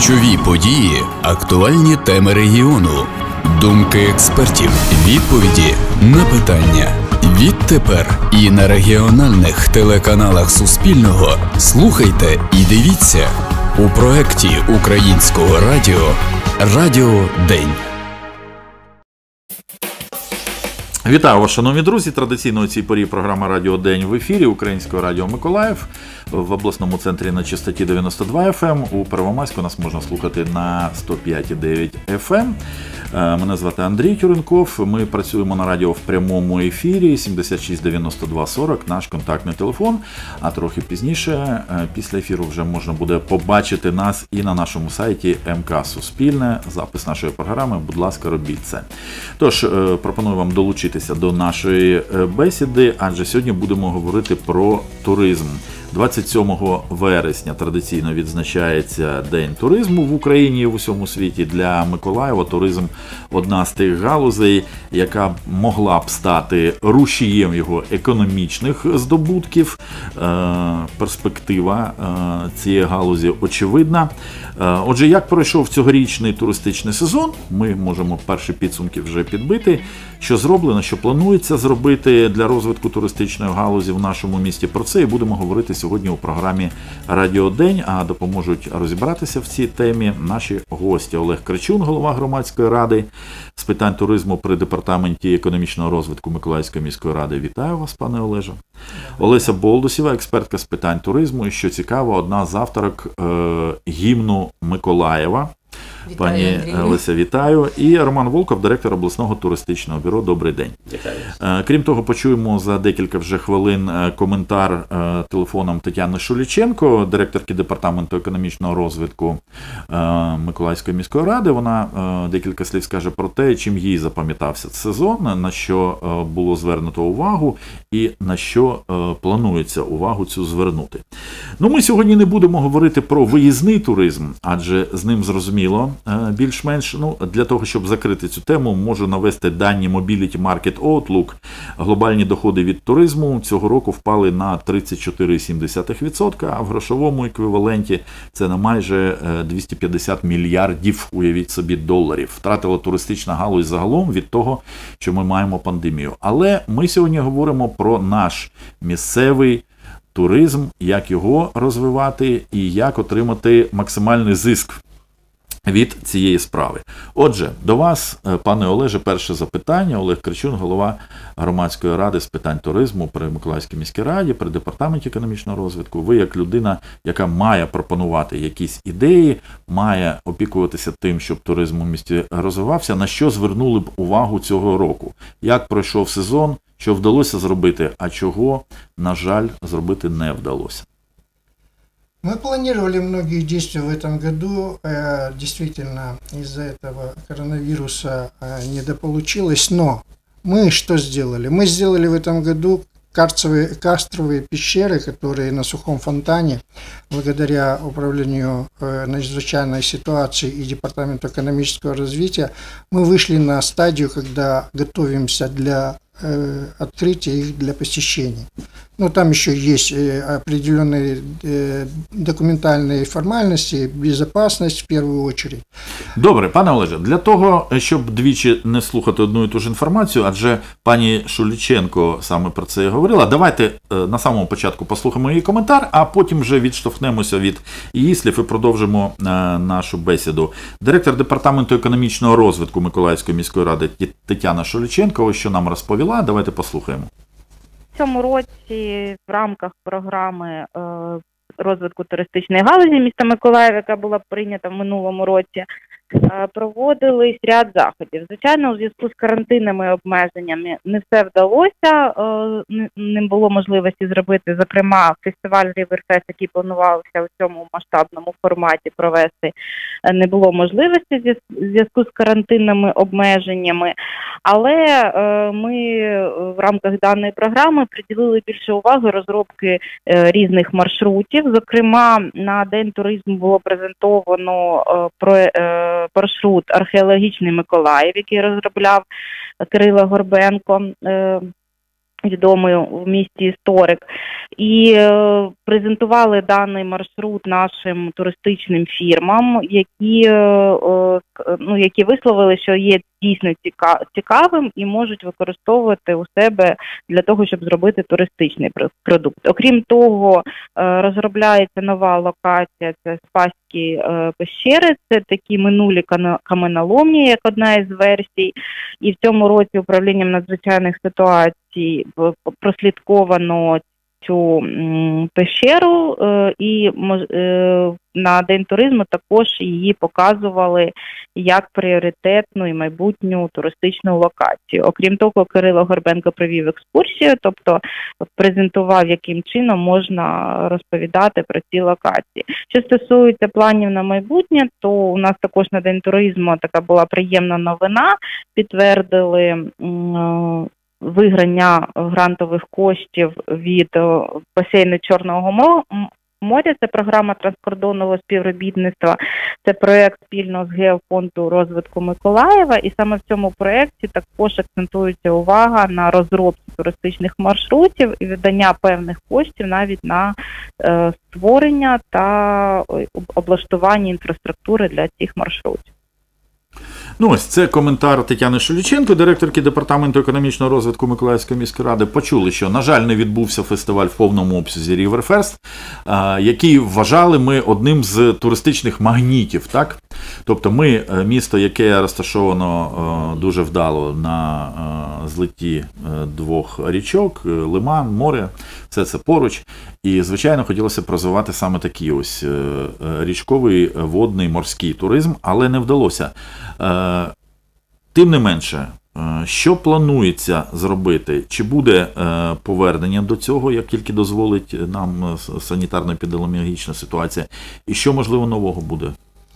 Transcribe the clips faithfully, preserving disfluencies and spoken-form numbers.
Ключові події, актуальні теми регіону, думки експертів, відповіді на питання. Відтепер і на регіональних телеканалах Суспільного слухайте і дивіться у проєкті Українського радіо «Радіо День». Вітаю вас, шановні друзі! Традиційно у цій порі програма «Радіо День» в ефірі Українського радіо Миколаїв. В обласному центрі на частоті дев'яносто два еф ем. У Первомайську нас можна слухати на сто п'ять і дев'ять еф ем. Мене звати Андрій Тюренков. Ми працюємо на радіо в прямому ефірі. сімдесят шість дев'яносто два сорок наш контактний телефон. А трохи пізніше, після ефіру, вже можна буде побачити нас і на нашому сайті ем ка Суспільне. Запис нашої програми, будь ласка, робіть це. Тож, пропоную вам долучитися до нашої бесіди, адже сьогодні будемо говорити про туризм. двадцять сьомого вересня традиційно відзначається День туризму в Україні і в усьому світі. Для Миколаєва туризм – одна з тих галузей, яка могла б стати рушієм його економічних здобутків. Перспектива цієї галузі очевидна. Отже, як пройшов цьогорічний туристичний сезон, ми можемо перші підсумки вже підбити. Що зроблено, що планується зробити для розвитку туристичної галузі в нашому місті. Про це і будемо говорити сьогодні у програмі «Радіо День», а допоможуть розібратися в цій темі наші гості. Олег Кричун, голова громадської ради з питань туризму при Департаменті економічного розвитку Миколаївської міської ради. Вітаю вас, пане Олеже. Олеся Болдусєва, експертка з питань туризму і, що цікаво, одна з авторок е, гімну Миколаєва. Вітаю, Пані Андрію. Леся, вітаю. І Роман Волков, директор обласного туристичного бюро. Добрий день. Вітаю. Крім того, почуємо за декілька вже хвилин коментар телефоном Тетяни Шуліченко, директорки Департаменту економічного розвитку Миколаївської міської ради. Вона декілька слів скаже про те, чим їй запам'ятався сезон, на що було звернуто увагу і на що планується увагу цю звернути. Ну, ми сьогодні не будемо говорити про виїзний туризм, адже з ним зрозуміло більш-менш. Ну, для того, щоб закрити цю тему, можу навести дані Mobility Market Outlook. Глобальні доходи від туризму цього року впали на тридцять чотири цілих сім десятих відсотка, а в грошовому еквіваленті це на майже двісті п'ятдесят мільярдів, уявіть собі, доларів. Втратила туристична галузь загалом від того, що ми маємо пандемію. Але ми сьогодні говоримо про наш місцевий туризм, як його розвивати і як отримати максимальний зиск від цієї справи. Отже, до вас, пане Олеже, перше запитання. Олег Кричун, голова громадської ради з питань туризму при Миколаївській міській раді, при Департаменті економічного розвитку. Ви як людина, яка має пропонувати якісь ідеї, має опікуватися тим, щоб туризм у місті розвивався, на що звернули б увагу цього року? Як пройшов сезон, що вдалося зробити, а чого, на жаль, зробити не вдалося? Мы планировали многие действия в этом году, действительно из-за этого коронавируса недополучилось, но мы что сделали? Мы сделали в этом году карстовые, карстовые пещеры, которые на Сухом Фонтане, благодаря управлению надзвычайной ситуации и Департаменту экономического развития, мы вышли на стадию, когда готовимся для открытия их для посещения. Но там еще есть определенные документальные формальности, безопасность в первую очередь. Добре, пане Олеже, для того, щоб двічі не слухати одну і ту ж інформацію, адже пані Шуліченко саме про це і говорила, давайте на самому початку послухаємо її коментар, а потім вже відштовхнемося від її слів і продовжимо нашу бесіду. Директор Департаменту економічного розвитку Миколаївської міської ради Тетяна Шуліченко, ось що нам розповіла, давайте послухаємо. В цьому році в рамках програми розвитку туристичної галузі міста Миколаєва, яка була прийнята в минулому році, проводились ряд заходів. Звичайно, у зв'язку з карантинними обмеженнями не все вдалося, не було можливості зробити, зокрема, фестиваль Riverfest, який планувався у цьому масштабному форматі провести, не було можливості в зв'язку з карантинними обмеженнями, але ми в рамках даної програми приділили більше уваги розробки різних маршрутів. Зокрема, на День туризму було презентовано про маршрут «Археологічний Миколаїв», який розробляв Кирило Горбенко. відомий в місті історик, і е, презентували даний маршрут нашим туристичним фірмам, які, е, ну, які висловили, що є дійсно цікавим і можуть використовувати у себе для того, щоб зробити туристичний продукт. Окрім того, е, розробляється нова локація, це Спаські е, пещери, це такі минулі каменоломні, як одна із версій, і в цьому році управлінням надзвичайних ситуацій прослідковано цю пещеру, і на День туризму також її показували як пріоритетну і майбутню туристичну локацію. Окрім того, Кирило Горбенко провів екскурсію, тобто презентував, яким чином можна розповідати про ці локації. Що стосується планів на майбутнє, то у нас також на День туризму така була приємна новина. Підтвердили виграння грантових коштів від басейну Чорного моря. Це програма транскордонного співробітництва. Це проєкт спільно з Геофонду розвитку Миколаєва. І саме в цьому проєкті також акцентується увага на розробці туристичних маршрутів і видання певних коштів навіть на е, створення та облаштування інфраструктури для цих маршрутів. Ну ось, це коментар Тетяни Шуліченко, директорки Департаменту економічного розвитку Миколаївської міської ради. Почули, що, на жаль, не відбувся фестиваль в повному обсязі Ріверфест, який вважали ми одним з туристичних магнітів, так? Тобто ми, місто, яке розташовано дуже вдало на злитті двох річок, Лиман, море, все це поруч. І, звичайно, хотілося б розвивати саме такий ось річковий, водний, морський туризм, але не вдалося. Тим не менше, що планується зробити? Чи буде повернення до цього, як тільки дозволить нам санітарно-епідеміологічна ситуація? І що, можливо, нового буде?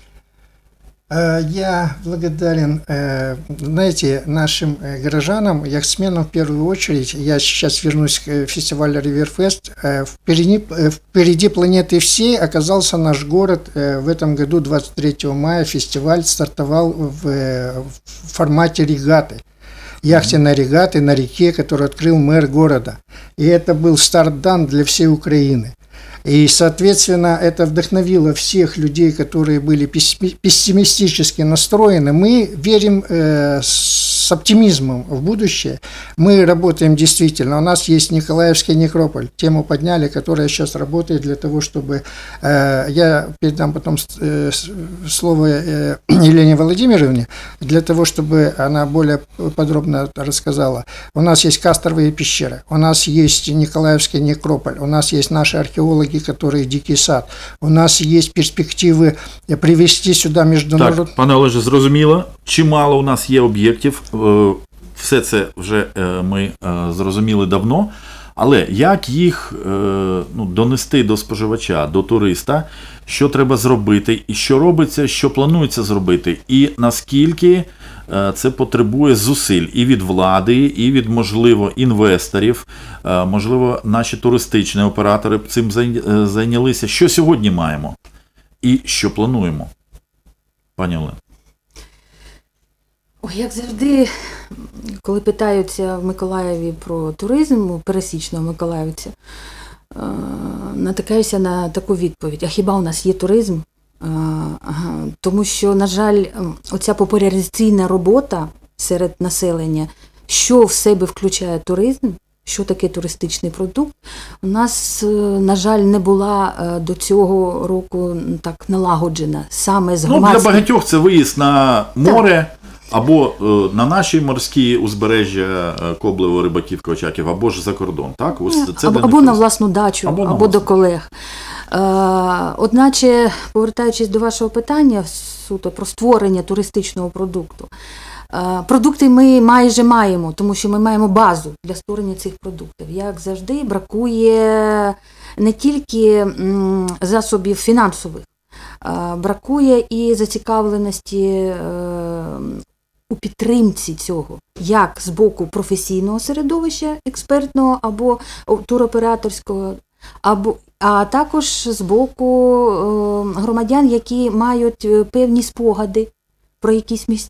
Я благодарен, знаете, нашим горожанам, яхтсменам в первую очередь. Я сейчас вернусь к фестивалю Риверфест. Впереди, впереди планеты всей оказался наш город. В этом году, двадцать третьего мая, фестиваль стартовал в формате регаты. Яхтенной регаты на реке, которую открыл мэр города. И это был старт-дан для всей Украины. И, соответственно, это вдохновило всех людей, которые были пессимистически настроены. Мы верим э, с оптимизмом в будущее. Мы работаем действительно. У нас есть Николаевский некрополь. Тему подняли, которая сейчас работает для того, чтобы... Э, я передам потом э, слово э, Елене Владимировне, для того, чтобы она более подробно рассказала. У нас есть Касторовые пещеры, у нас есть Николаевский некрополь, у нас есть наши археологи, которые Дикий сад. У нас есть перспективи привести сюди міжнародну... Так, пане Олеже, зрозуміло. Чимало у нас є об'єктів. Все це вже ми зрозуміли давно. Але як їх ну, донести до споживача, до туриста, що треба зробити, і що робиться, що планується зробити, і наскільки це потребує зусиль і від влади, і від, можливо, інвесторів, можливо, наші туристичні оператори цим зайнялися. Що сьогодні маємо і що плануємо? Пані Олено. Ой, як завжди, коли питаються в Миколаєві про туризм, у пересічного миколаївця, натикаюся на таку відповідь: а хіба у нас є туризм? Тому що, на жаль, оця популяризаційна робота серед населення, що в себе включає туризм, що таке туристичний продукт, у нас, на жаль, не була до цього року так налагоджена саме з громадським... Ну, для багатьох це виїзд на море, так. Або е, на наші морські узбережжя Коблево, Рибаківка, Очаків, або ж за кордон, так? Ось це або або на власну дачу, або, або до колег. Е, одначе, повертаючись до вашого питання суто про створення туристичного продукту, е, продукти ми майже маємо, тому що ми маємо базу для створення цих продуктів. Як завжди, бракує не тільки м, засобів фінансових, е, бракує і зацікавленості е, у підтримці цього, як з боку професійного середовища, експертного або туроператорського, або, а також з боку е, громадян, які мають певні спогади про якісь місця,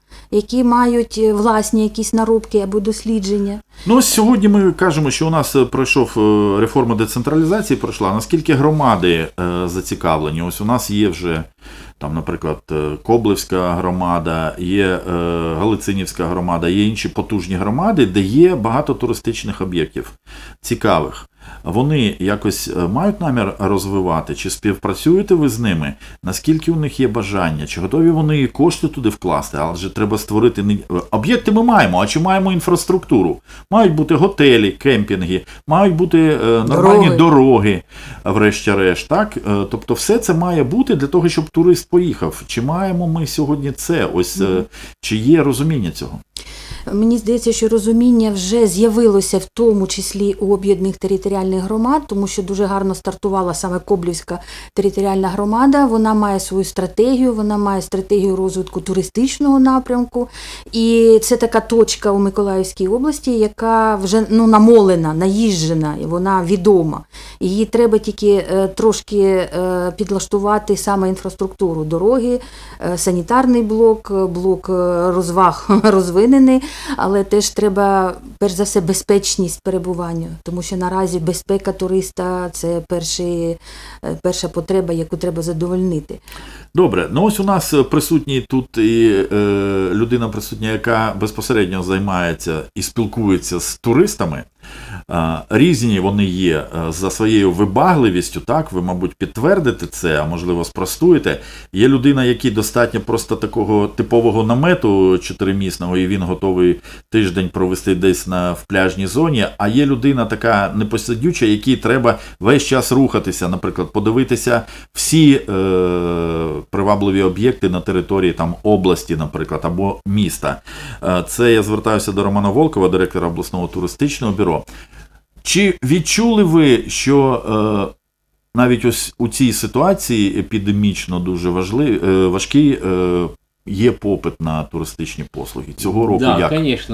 які мають власні якісь наробки або дослідження. Ну, ось сьогодні ми кажемо, що у нас пройшов реформа децентралізації, пройшла. Наскільки громади зацікавлені? Ось у нас є вже, там, наприклад, Коблевська громада, є Галицинівська громада, є інші потужні громади, де є багато туристичних об'єктів цікавих. Вони якось мають намір розвивати? Чи співпрацюєте ви з ними? Наскільки у них є бажання? Чи готові вони кошти туди вкласти? Адже треба створити... Об'єкти ми маємо, а чи маємо інфраструктуру? Мають бути готелі, кемпінги, мають бути нормальні дороги, дороги врешті-решт. Так? Тобто все це має бути для того, щоб турист поїхав. Чи маємо ми сьогодні це? Ось, mm. Чи є розуміння цього? Мені здається, що розуміння вже з'явилося в тому числі у об'єднаних територіальних громад, тому що дуже гарно стартувала саме Коблівська територіальна громада. Вона має свою стратегію, вона має стратегію розвитку туристичного напрямку. І це така точка у Миколаївській області, яка вже ну, намолена, наїжджена, і вона відома. Її треба тільки е, трошки е, підлаштувати саме інфраструктуру, дороги, е, санітарний блок, блок розваг розвинений. Але теж треба, перш за все, безпечність перебування, тому що наразі безпека туриста – це перші, перша потреба, яку треба задовольнити. Добре, ну ось у нас присутній тут і е, людина присутня, яка безпосередньо займається і спілкується з туристами. Е, різні вони є за своєю вибагливістю, так, ви, мабуть, підтвердите це, а можливо спростуєте. Є людина, якій достатньо просто такого типового намету чотиримісного, і він готовий тиждень провести десь на, в пляжній зоні, а є людина така непосидюча, якій треба весь час рухатися, наприклад, подивитися всі е, привабливі об'єкти на території там області, наприклад, або міста. Це я звертаюся до Романа Волкова, директора обласного туристичного бюро. Чи відчули ви, що е, навіть ось у цій ситуації епідемічно дуже важливі, е, важкий, е, є попит на туристичні послуги? Цього року да, як? Да, конечно.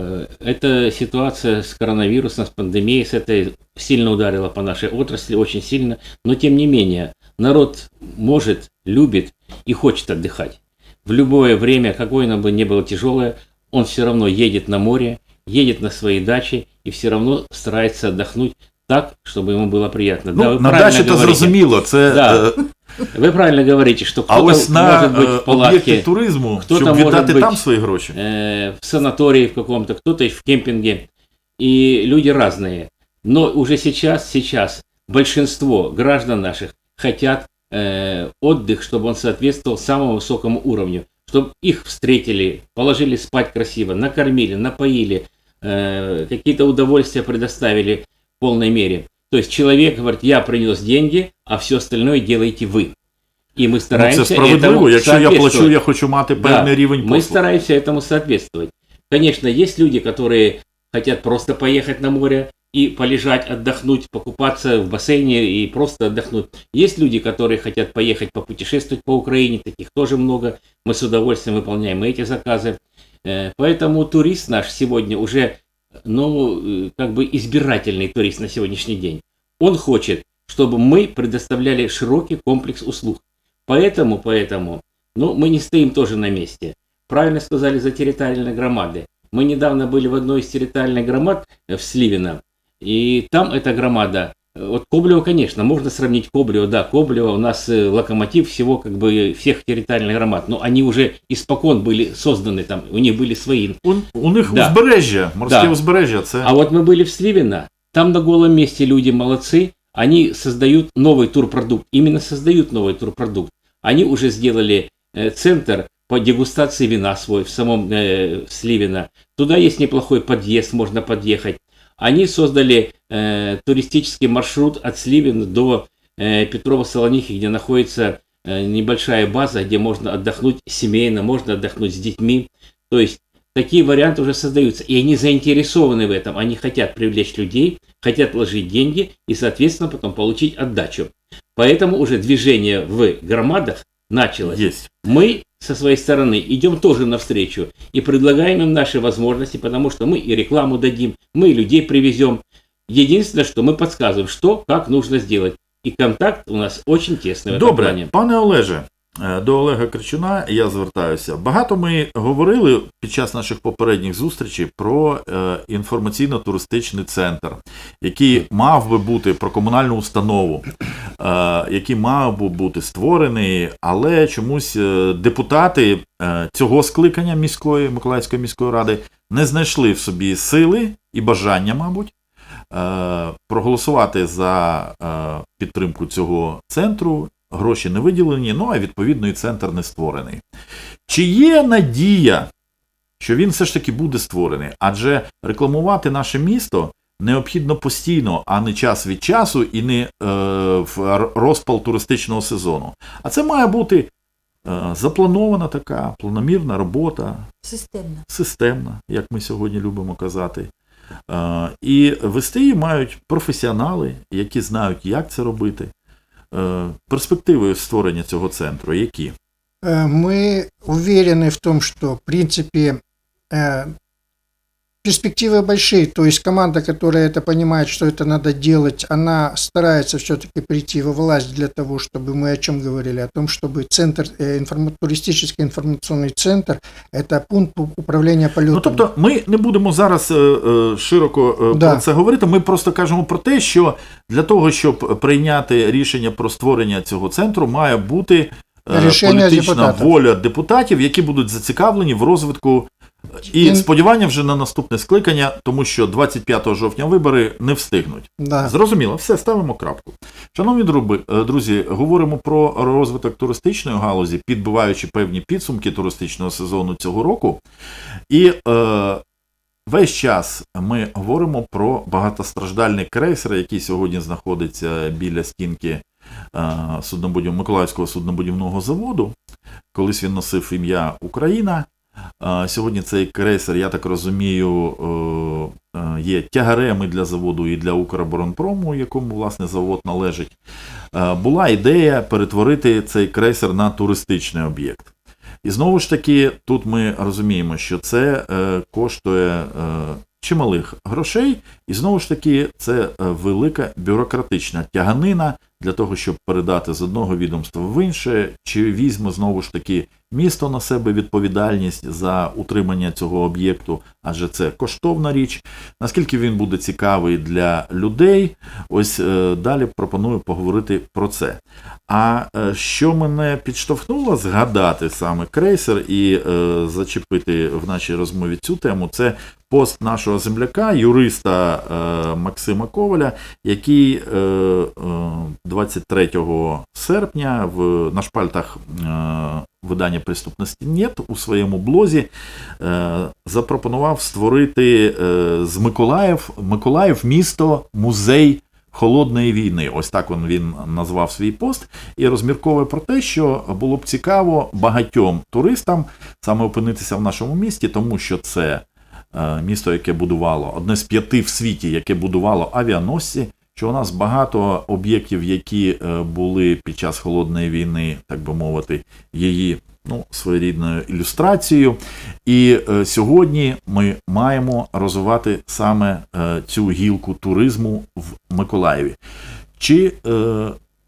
Эта ситуация с коронавирусом, с пандемией, с этой сильно ударила по нашей отрасли, очень сильно. Но тем не менее, народ может, любит и хочет отдыхать. В любое время, какое оно бы ни было тяжелое, он все равно едет на море, едет на свои дачи и все равно старается отдохнуть так, чтобы ему было приятно. Ну, да, на дачі це зрозуміло. Це... Да. Вы правильно говорите, что кто-то может быть в палатке, туризму, кто-то может быть там свои гроши. Э, в санатории в каком-то, кто-то в кемпинге. И люди разные. Но уже сейчас, сейчас большинство граждан наших хотят э, отдых, чтобы он соответствовал самому высокому уровню. Чтобы их встретили, положили спать красиво, накормили, напоили, э, какие-то удовольствия предоставили в полной мере. То есть человек говорит, я принес деньги, а все остальное делаете вы. И мы стараемся ну, це справедливо. Якщо я плачу, я хочу мати певний да, рівень послуг. Мы стараемся этому соответствовать. Конечно, есть люди, которые хотят просто поехать на море и полежать, отдохнуть, покупаться в бассейне и просто отдохнуть. Есть люди, которые хотят поехать попутешествовать по Украине, таких тоже много. Мы с удовольствием выполняем эти заказы. Поэтому турист наш сегодня уже, ну, как бы избирательный турист на сегодняшний день. Он хочет, чтобы мы предоставляли широкий комплекс услуг. Поэтому, поэтому, ну, мы не стоим тоже на месте. Правильно сказали за территориальные громады. Мы недавно были в одной из территориальных громад в Сливино, и там эта громада, вот Коблево, конечно, можно сравнить Коблево, да, Коблево у нас локомотив всего, как бы, всех территориальных громад, но они уже испокон были созданы там, у них были свои. У, у них да. узбережье, морские да. узбережья. Це... А вот мы были в Сливино, там на голом месте люди молодцы, они создают новый турпродукт, именно создают новый турпродукт. Они уже сделали э, центр по дегустации вина свой в самом э, Сливино. Туда есть неплохой подъезд, можно подъехать. Они создали э, туристический маршрут от Сливина до э, Петрова-Солонихи, где находится э, небольшая база, где можно отдохнуть семейно, можно отдохнуть с детьми. То есть такие варианты уже создаются, и они заинтересованы в этом. Они хотят привлечь людей, хотят вложить деньги и, соответственно, потом получить отдачу. Поэтому уже движение в громадах началось. Есть. Мы со своей стороны идем тоже навстречу и предлагаем им наши возможности, потому что мы и рекламу дадим, мы и людей привезем. Единственное, что мы подсказываем, что, как нужно сделать. И контакт у нас очень тесный в этом Добре, плане. пане Олеже, До Олега Кричуна я звертаюся. Багато ми говорили під час наших попередніх зустрічей про інформаційно-туристичний центр, який мав би бути, про комунальну установу, який мав би бути створений, але чомусь депутати цього скликання міської, Миколаївської міської ради не знайшли в собі сили і бажання, мабуть, проголосувати за підтримку цього центру. Гроші не виділені, ну а відповідно і центр не створений. Чи є надія, що він все ж таки буде створений? Адже рекламувати наше місто необхідно постійно, а не час від часу і не е, в розпал туристичного сезону. А це має бути е, запланована така планомірна робота. Системна. Системна, як ми сьогодні любимо казати. Е, і вести її мають професіонали, які знають, як це робити. Перспективи створення цього центру які? Мы уверены в том, что, в принципе, перспективы большие. То есть команда, которая это понимает, что это надо делать, она старается все-таки прийти во власть для того, чтобы мы о чем говорили? О том, чтобы центр, информ... туристический информационный центр, это пункт управління польотами. Ну, тобто ми не будемо зараз е, широко е, да. про це говорити, ми просто кажемо про те, що для того, щоб прийняти рішення про створення цього центру, має бути е, політична депутатів. воля депутатів, які будуть зацікавлені в розвитку. І сподівання вже на наступне скликання, тому що двадцять п'ятого жовтня вибори не встигнуть. Да. Зрозуміло, все, ставимо крапку. Шановні друзі, говоримо про розвиток туристичної галузі, підбиваючи певні підсумки туристичного сезону цього року. І е, весь час ми говоримо про багатостраждальний крейсер, який сьогодні знаходиться біля стінки е, суднобудів... Миколаївського суднобудівного заводу. Колись він носив ім'я Україна. Сьогодні цей крейсер, я так розумію, є тягарем і для заводу, і для Укроборонпрому, якому, власне, завод належить. Була ідея перетворити цей крейсер на туристичний об'єкт. І знову ж таки, тут ми розуміємо, що це коштує чималих грошей, і знову ж таки, це велика бюрократична тяганина для того, щоб передати з одного відомства в інше, чи візьме знову ж таки місто на себе відповідальність за утримання цього об'єкту, адже це коштовна річ. Наскільки він буде цікавий для людей, ось е, далі пропоную поговорити про це. А е, що мене підштовхнуло згадати саме крейсер і е, зачепити в нашій розмові цю тему, це пост нашого земляка, юриста е, Максима Коваля, який е, е, двадцять третього серпня в, на шпальтах е, видання «Преступності нет» у своєму блозі е, запропонував створити е, з Миколаїв, Миколаїв місто, музей холодної війни. Ось так він, він назвав свій пост і розмірковує про те, що було б цікаво багатьом туристам саме опинитися в нашому місті, тому що це е, місто, яке будувало, одне з п'яти в світі, яке будувало авіаносці, що у нас багато об'єктів, які були під час холодної війни, так би мовити, її ну, своєрідною ілюстрацією. І е, сьогодні ми маємо розвивати саме е, цю гілку туризму в Миколаєві. Чи е,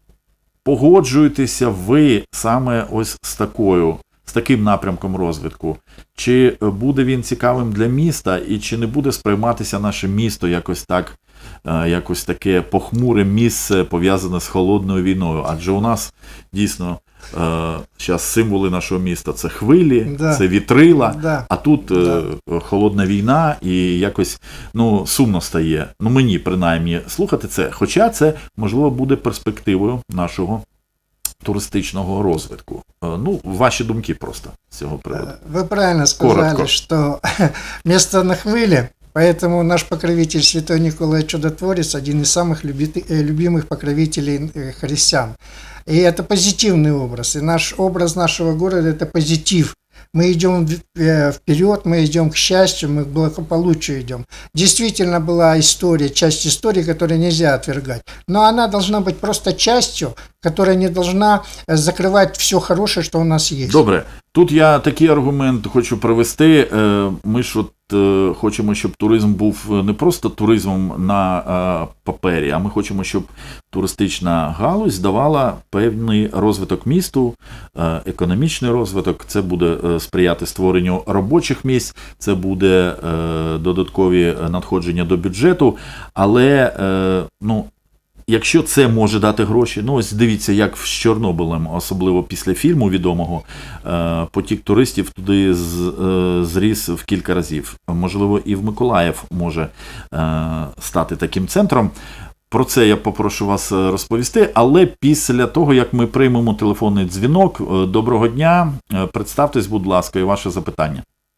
погоджуєтеся ви саме ось з такою, з таким напрямком розвитку? Чи буде він цікавим для міста і чи не буде сприйматися наше місто якось так, якось таке похмуре місце, пов'язане з холодною війною? Адже у нас дійсно зараз символи нашого міста – це хвилі, да. це вітрила, да. а тут да. холодна війна і якось ну, сумно стає, ну мені принаймні, слухати це. Хоча це, можливо, буде перспективою нашого туристичного розвитку. Ну, ваші думки просто з цього приводу. Ви правильно сказали, Коротко. Що місто на хвилі, поэтому наш покровитель Святой Николай Чудотворец один из самых любимых покровителей христиан. И это позитивный образ. И наш образ нашего города – это позитив. Мы идем вперед, мы идем к счастью, мы к благополучию идем. Действительно была история, часть истории, которую нельзя отвергать. Но она должна быть просто частью, которая не должна закрывать все хорошее, что у нас есть. Добре. Тут я такий аргумент хочу привести. Ми ж от хочемо, щоб туризм був не просто туризмом на папері, а ми хочемо, щоб туристична галузь давала певний розвиток місту, економічний розвиток. Це буде сприяти створенню робочих місць, це буде додаткові надходження до бюджету, але, ну, якщо це може дати гроші, ну ось дивіться, як з Чорнобилем, особливо після фільму відомого, потік туристів туди зріс в кілька разів. Можливо, і в Миколаїв може стати таким центром. Про це я попрошу вас розповісти, але після того, як ми приймемо телефонний дзвінок. Доброго дня, представтесь, будь ласка, і ваше запитання.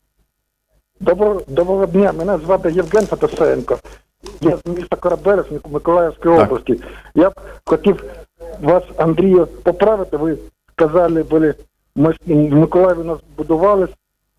Доброго, доброго дня, мене звати Євген Федосеєнко. Я з міста Короберець, Миколаївської так. області. Я б хотів вас, Андрію, поправити. Ви сказали, були, ми в Миколаєві нас будували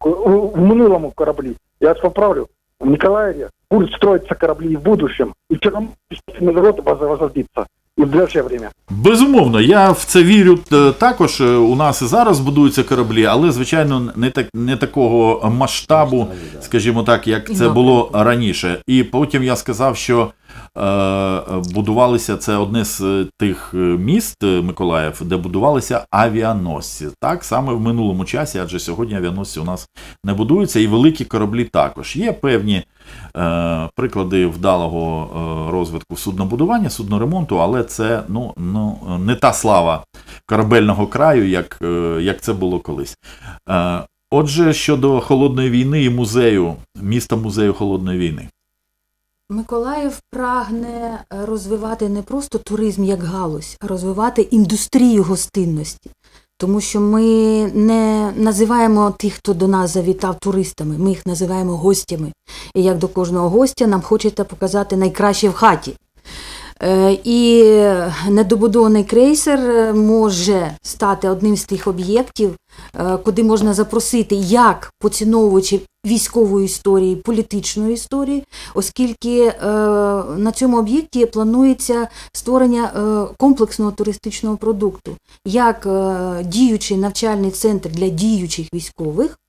в минулому кораблі. Я вас поправлю. В Миколаеве будут строиться корабли и в будущем, и Черноморский завод возродится і в ближче время. Безумовно, я в це вірю також. У нас і зараз будуються кораблі, але, звичайно, не так, не такого масштабу, скажімо так, як це було раніше. І потім я сказав, що е, будувалися, це одне з тих міст, Миколаїв, де будувалися авіаносці. Так, саме в минулому часі, адже сьогодні авіаносці у нас не будуються, і великі кораблі також. Є певні е, приклади вдалого е, розвитку суднобудування, судноремонту, але це ну, ну, не та слава корабельного краю, як, е, як це було колись. Е, отже, щодо Холодної війни і музею, міста-музею Холодної війни. Миколаїв прагне розвивати не просто туризм як галузь, а розвивати індустрію гостинності. Тому що ми не називаємо тих, хто до нас завітав, туристами, ми їх називаємо гостями. І як до кожного гостя нам хочеться показати найкраще в хаті. І недобудований крейсер може стати одним з тих об'єктів, куди можна запросити як поціновувачів військової історії, політичної історії, оскільки на цьому об'єкті планується створення комплексного туристичного продукту, як діючий навчальний центр для діючих військових,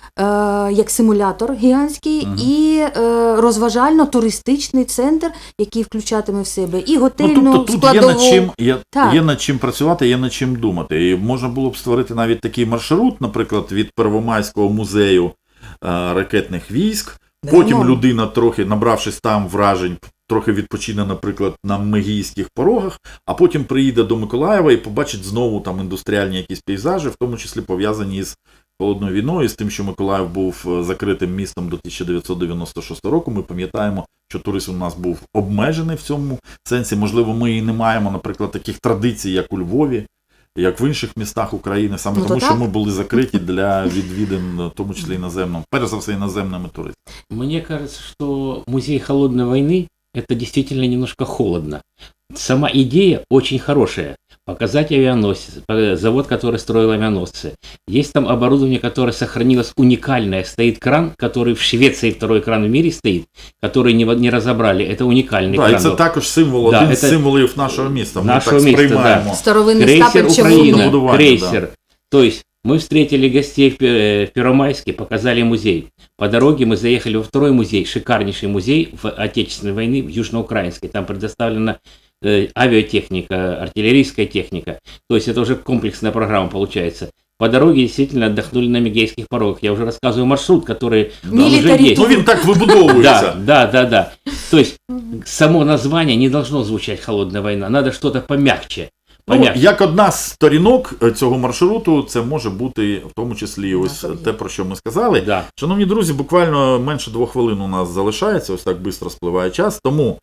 як симулятор гігантський, uh-huh. і е, розважально-туристичний центр, який включатиме в себе і готельну ну, тобто, складову. Тут є над, чим, є, є над чим працювати, є над чим думати. І можна було б створити навіть такий маршрут, наприклад, від Первомайського музею е, ракетних військ, да, потім ну. людина, трохи набравшись там вражень, трохи відпочине, наприклад, на Мегійських порогах, а потім приїде до Миколаєва і побачить знову там індустріальні якісь пейзажі, в тому числі пов'язані з Холодною війною, з тим, що Миколаїв був закритим містом до тисяча дев'ятсот дев'яносто шостого року. Ми пам'ятаємо, що туризм у нас був обмежений в цьому сенсі. Можливо, ми і не маємо, наприклад, таких традицій, як у Львові, як в інших містах України, саме ну, тому, що ми були закриті для відвідин, в тому числі іноземним, перш за все іноземними туристами. Мені кажется, що музей Холодної війни – это действительно немножко холодно. Сама идея очень хорошая. Показать авианосец, завод, который строил авианосцы. Есть там оборудование, которое сохранилось уникальное. Стоит кран, который в Швеции второй кран в мире стоит, который не, не разобрали. Это уникальный да, кран. Да, це також символ, да, один з символів нашого міста. Ми нашого так міста, сприймаємо. Да. Старовинний крейсер Украина, крейсер. Да. То есть мы встретили гостей в Первомайске, показали музей. По дороге мы заехали во второй музей, шикарнейший музей в Отечественной войны в Южноукраинской. Там предоставлена э, авиатехника, артиллерийская техника. То есть это уже комплексная программа получается. По дороге действительно отдохнули на Мегейских порогах. Я уже рассказываю маршрут, который да, уже есть. Ну, він так вибудовується. Да, да, да, да. То есть само название не должно звучать «Холодная война». Надо что-то помягче. Ну, як одна з сторінок цього маршруту, це може бути в тому числі ось те, про що ми сказали. Да. Шановні друзі, буквально менше двох хвилин у нас залишається, ось так швидко спливає час. Тому,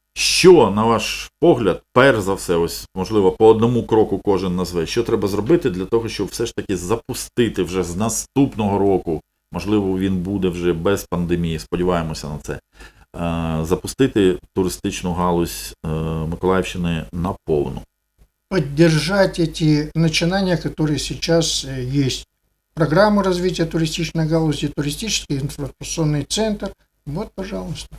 що, на ваш погляд, перш за все, ось, можливо, по одному кроку кожен назве, що треба зробити для того, щоб все ж таки запустити вже з наступного року, можливо, він буде вже без пандемії, сподіваємося на це, запустити туристичну галузь Миколаївщини наповну? Поддержать эти начинания, которые сейчас есть. Программу развития туристичной галузі, туристический информационный центр. Вот, пожалуйста.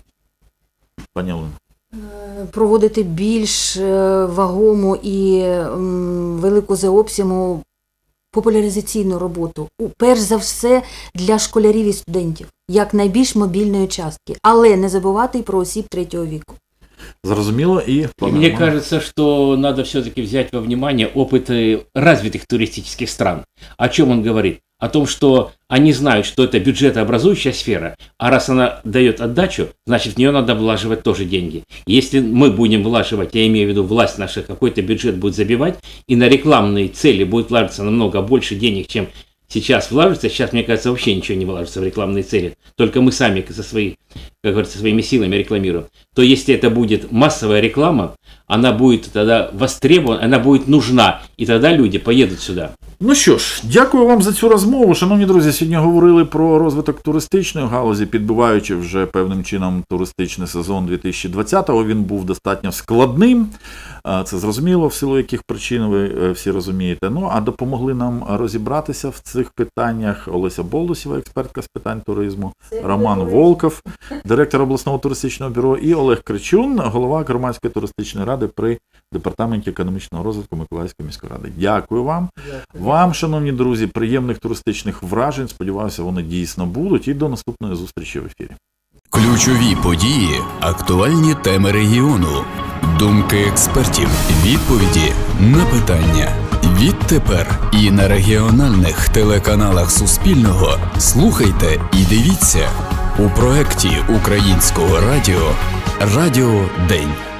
Пані Олена. Проводити більш вагому і велику за обсягом популяризаційну роботу, перш за все для школярів і студентів, як найбільш мобільної частки, але не забувати і про осіб третього віку. Зрозуміло. И, и мне кажется, что надо все-таки взять во внимание опыт развитых туристических стран. О чем он говорит? О том, что они знают, что это бюджетообразующая сфера, а раз она дает отдачу, значит в нее надо влаживать тоже деньги. Если мы будем влаживать, я имею в виду власть наша, какой-то бюджет будет забивать, и на рекламные цели будет влаживаться намного больше денег, чем сейчас влажится, сейчас, мне кажется, вообще ничего не влажится в рекламные цели, только мы сами со своей, как говорится, своими силами рекламируем, то если это будет массовая реклама, она будет тогда востребована, она будет нужна, і тоді люди поїдуть сюди. Ну що ж, дякую вам за цю розмову. Шановні друзі, сьогодні говорили про розвиток туристичної галузі, підбиваючи вже певним чином туристичний сезон дві тисячі двадцятого. Він був достатньо складним, це зрозуміло, в силу яких причин ви всі розумієте. Ну, а допомогли нам розібратися в цих питаннях Олеся Болдусєва, експертка з питань туризму, Роман Волков, директор обласного туристичного бюро, і Олег Кричун, голова громадської туристичної ради при Департаменті економічного розвитку Миколаївської міської ради. Дякую вам. Дякую. Вам, шановні друзі, приємних туристичних вражень. Сподіваюся, вони дійсно будуть. І до наступної зустрічі в ефірі. Ключові події, актуальні теми регіону, думки експертів, відповіді на питання. Відтепер і на регіональних телеканалах Суспільного слухайте і дивіться у проєкті Українського радіо «Радіо День».